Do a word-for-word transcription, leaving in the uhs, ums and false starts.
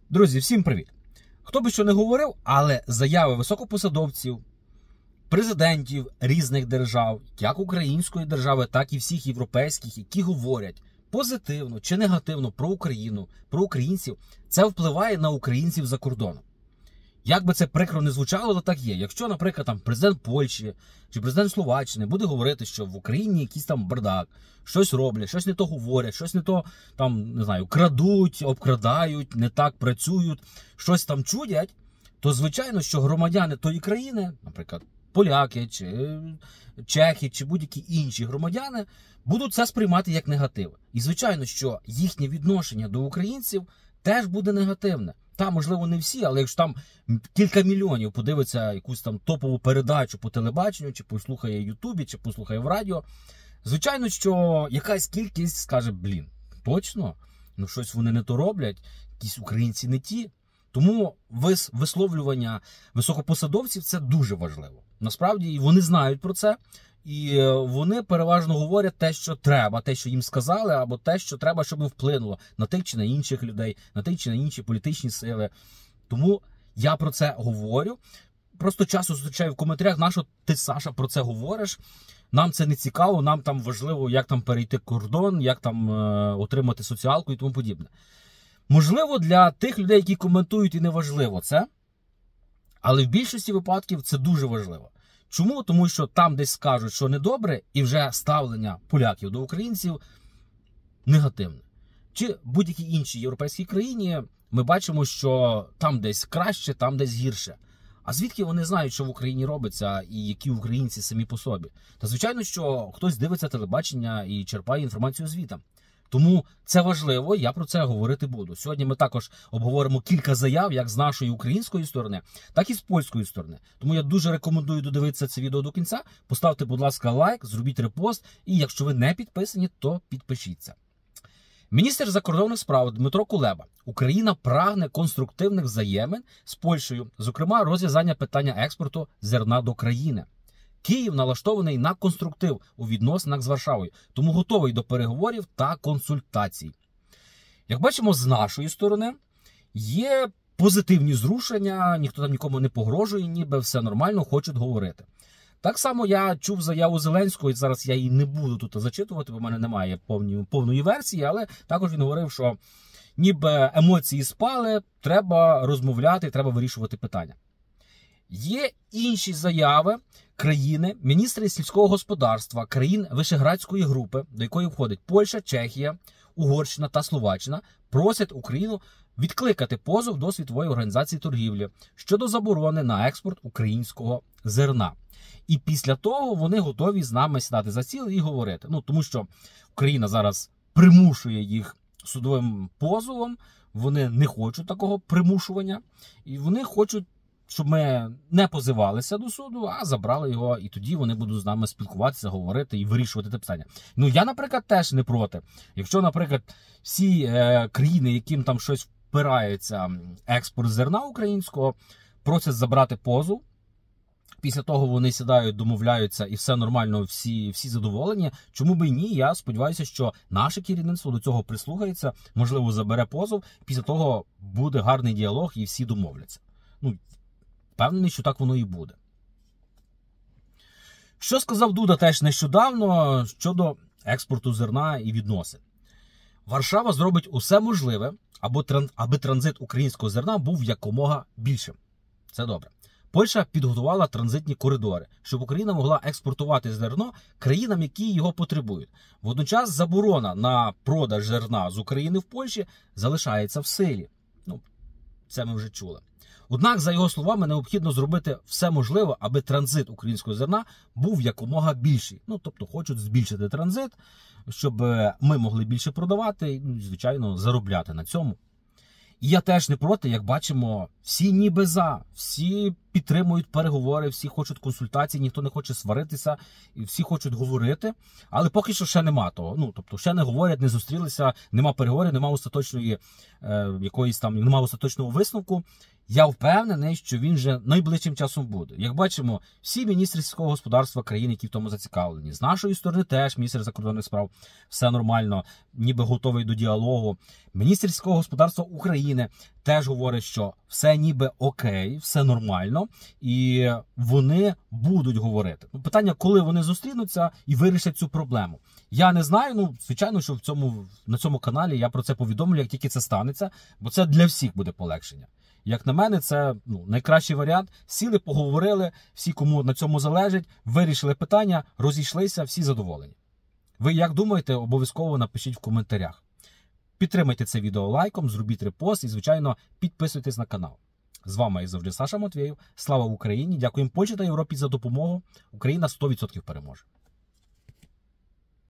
Друзі, всім привіт! Хто би що не говорив, але заяви високопосадовців, президентів різних держав, як української держави, так і всіх європейських, які говорять позитивно чи негативно про Україну, про українців, це впливає на українців за кордоном. Як би це прикро не звучало, але так є. Якщо, наприклад, там президент Польщі чи президент Словаччини буде говорити, що в Україні якийсь там бардак, щось роблять, щось не то говорять, щось не то там, не знаю, крадуть, обкрадають, не так працюють, щось там чудять, то звичайно, що громадяни тої країни, наприклад, поляки чи чехи чи будь-які інші громадяни, будуть це сприймати як негатив. І звичайно, що їхнє відношення до українців теж буде негативне. Там, можливо, не всі, але якщо там кілька мільйонів подивиться якусь там топову передачу по телебаченню, чи послухає в Ютубі, чи послухає в радіо, звичайно, що якась кількість скаже, блін, точно, ну щось вони не то роблять, якісь українці не ті. Тому висловлювання високопосадовців – це дуже важливо. Насправді, вони знають про це, і вони переважно говорять те, що треба, те, що їм сказали, або те, що треба, щоб вплинуло на тих чи на інших людей, на тих чи на інші політичні сили. Тому я про це говорю. Просто часто зустрічаю в коментарях, на що ти, Саша, про це говориш? Нам це не цікаво, нам там важливо, як там перейти кордон, як там е, отримати соціалку і тому подібне. Можливо, для тих людей, які коментують, і не важливо це, але в більшості випадків це дуже важливо. Чому? Тому що там десь скажуть, що недобре, і вже ставлення поляків до українців негативне. Чи в будь-якій іншій європейській країні ми бачимо, що там десь краще, там десь гірше. А звідки вони знають, що в Україні робиться і які українці самі по собі? Та звичайно, що хтось дивиться телебачення і черпає інформацію звідти. Тому це важливо, я про це говорити буду. Сьогодні ми також обговоримо кілька заяв, як з нашої української сторони, так і з польської сторони. Тому я дуже рекомендую додивитися це відео до кінця. Поставте, будь ласка, лайк, зробіть репост. І якщо ви не підписані, то підпишіться. Міністр закордонних справ Дмитро Кулеба. Україна прагне конструктивних взаємин з Польщею, зокрема розв'язання питання експорту зерна до країни. Київ налаштований на конструктив у відносинах з Варшавою, тому готовий до переговорів та консультацій. Як бачимо, з нашої сторони є позитивні зрушення, ніхто там нікому не погрожує, ніби все нормально, хочуть говорити. Так само я чув заяву Зеленського, і зараз я її не буду тут зачитувати, бо в мене немає повні, повної версії, але також він говорив, що ніби емоції спали, треба розмовляти, треба вирішувати питання. Є інші заяви країни, міністри сільського господарства, країн Вишеградської групи, до якої входить Польща, Чехія, Угорщина та Словаччина, просять Україну відкликати позов до Світової організації торгівлі щодо заборони на експорт українського зерна. І після того вони готові з нами сідати за стіл і говорити. Ну, тому що Україна зараз примушує їх судовим позовом, вони не хочуть такого примушування, і вони хочуть, щоб ми не позивалися до суду, а забрали його, і тоді вони будуть з нами спілкуватися, говорити і вирішувати це питання. Ну, я, наприклад, теж не проти. Якщо, наприклад, всі е, країни, яким там щось впирається експорт зерна українського, просять забрати позов, після того вони сідають, домовляються і все нормально, всі, всі задоволені. Чому би і ні? Я сподіваюся, що наше керівництво до цього прислухається, можливо, забере позов, після того буде гарний діалог і всі домовляться. Ну, впевнений, що так воно і буде. Що сказав Дуда теж нещодавно щодо експорту зерна і відносин. Варшава зробить усе можливе, аби транзит українського зерна був якомога більшим. Це добре. Польща підготувала транзитні коридори, щоб Україна могла експортувати зерно країнам, які його потребують. Водночас заборона на продаж зерна з України в Польщі залишається в силі. Ну, це ми вже чули. Однак, за його словами, необхідно зробити все можливе, аби транзит українського зерна був якомога більший. Ну, тобто, хочуть збільшити транзит, щоб ми могли більше продавати і, звичайно, заробляти на цьому. І я теж не проти, як бачимо, всі ніби за, всі підтримують переговори, всі хочуть консультацій, ніхто не хоче сваритися, і всі хочуть говорити, але поки що ще нема того. Ну, тобто, ще не говорять, не зустрілися, нема переговорів, нема остаточної, е, якоїсь там, нема остаточного висновку. Я впевнений, що він вже найближчим часом буде. Як бачимо, всі міністри сільського господарства країн, які в тому зацікавлені. З нашої сторони теж міністр закордонних справ, все нормально, ніби готовий до діалогу. Міністр сільського господарства України теж говорить, що все ніби окей, все нормально, і вони будуть говорити. Ну, питання, коли вони зустрінуться і вирішать цю проблему. Я не знаю, ну, звичайно, що в цьому, на цьому каналі я про це повідомлю, як тільки це станеться, бо це для всіх буде полегшення. Як на мене, це ну, найкращий варіант. Сіли, поговорили, всі, кому на цьому залежить, вирішили питання, розійшлися, всі задоволені. Ви як думаєте, обов'язково напишіть в коментарях. Підтримайте це відео лайком, зробіть репост і, звичайно, підписуйтесь на канал. З вами, як завжди, Саша Матвєєв. Слава Україні! Дякуємо Польщі та Європі за допомогу. Україна сто відсотків переможе.